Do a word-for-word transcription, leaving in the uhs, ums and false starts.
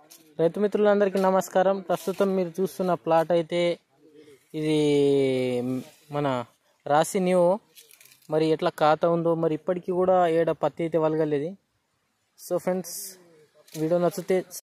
రైతు మిత్రులందరికీ నమస్కారం. ప్రస్తుతం మీరు చూస్తున్న ప్లాట్ అయితే ఇది మన రాశి న్యూ. మరి ఎట్లా ఖాతా ఉందో మరి ఇప్పటికీ కూడా ఏడ పత్తి అయితే వలగలేదు. సో ఫ్రెండ్స్, వీడియో నచ్చితే